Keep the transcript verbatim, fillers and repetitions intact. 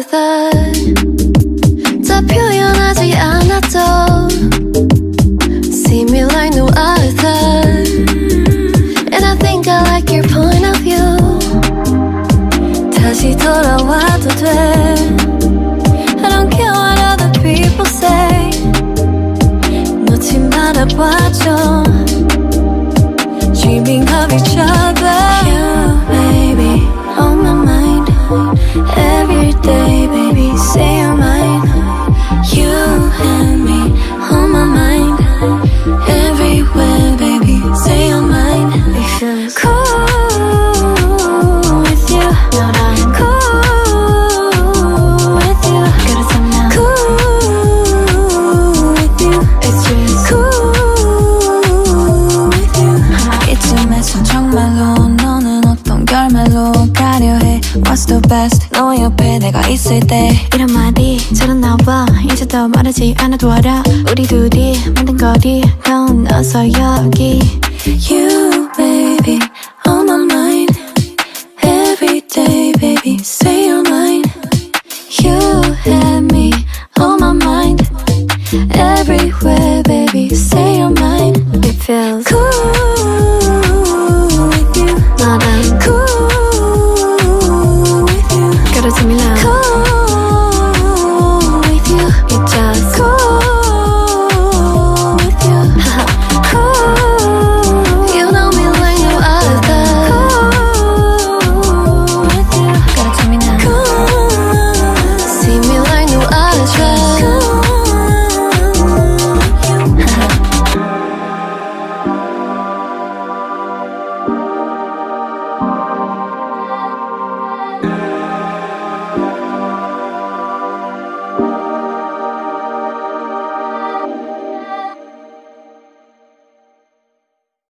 other 다 표현하지 않아도 See me like no other And I think I like your point of view 다시 돌아와도 돼 I don't care what other people say 놓지 말아봐줘 Dreaming of each other You baby on my mind Every day baby say you're mine You and me on my mind Everywhere baby say you're mine It feels cool with you Cool with you Cool with you It's just cool with you 이쯤에서 정말로 너는 어떤 결말로 가려 해 What's the best 너 옆에 내가 있을 때 이런 말이 잘 안 나와 이제 더 말하지 않아도 알아 우리 둘이 만든 거리 건너서 여기 You baby on my mind Every day baby say you're mine You and me on my mind Everywhere baby say you're mine It feels